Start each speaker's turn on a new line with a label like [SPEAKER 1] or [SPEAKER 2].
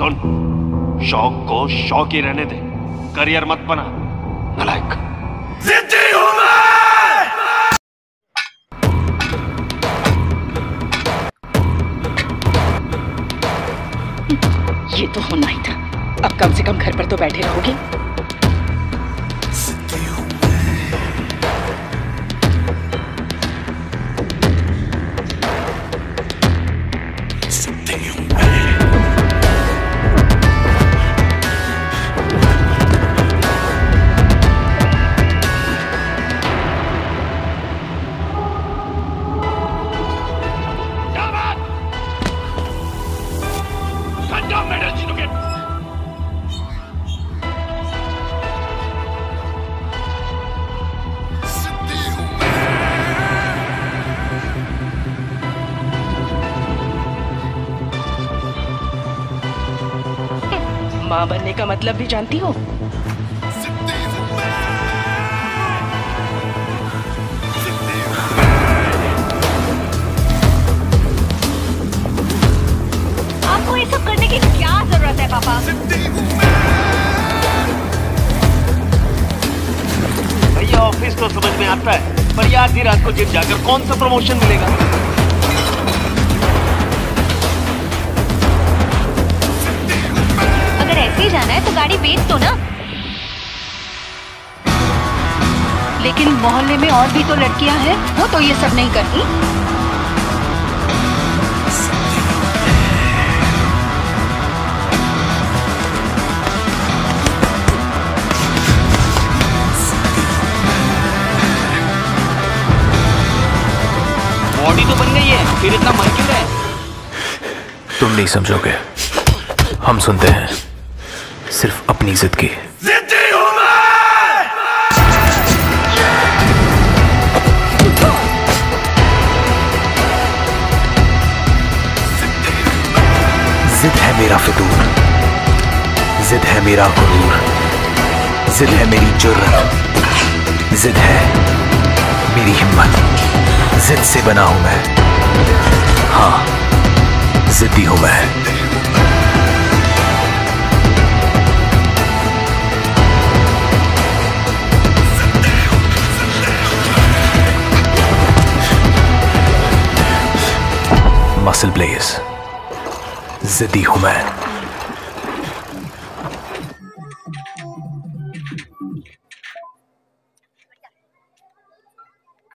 [SPEAKER 1] सुन, शौक को शौक ही रहने दे, करियर मत बना, नालायक। जिद्दी हूं मैं।
[SPEAKER 2] ये तो होना ही था। अब कम से कम घर पर तो बैठे रहोगे। माँ बनने का मतलब भी जानती हो?
[SPEAKER 3] आपको ये सब करने की क्या जरूरत है पापा?
[SPEAKER 1] भैया ऑफिस तो समझ में आता है, पर यार आधी रात को जिम जाकर कौन सा प्रमोशन मिलेगा?
[SPEAKER 3] ऐसे ही जाना है तो गाड़ी बेच दो ना।
[SPEAKER 2] लेकिन मोहल्ले में और भी तो लड़कियां हैं, वो तो ये सब नहीं करती।
[SPEAKER 4] बॉडी तो बन गई है, फिर इतना मन क्यों है?
[SPEAKER 5] तुम नहीं समझोगे, हम सुनते हैं सिर्फ अपनी जिद की।
[SPEAKER 1] जिद्दी हूं मैं।
[SPEAKER 5] जिद है मेरा फितूर, जिद है मेरा गुरूर, जिद है मेरी जुर्रत, जिद है मेरी हिम्मत, जिद से बना हूं मैं। हाँ, जिद्दी हूं मैं। मसल ब्लेज, जिद्दी हूं मैं।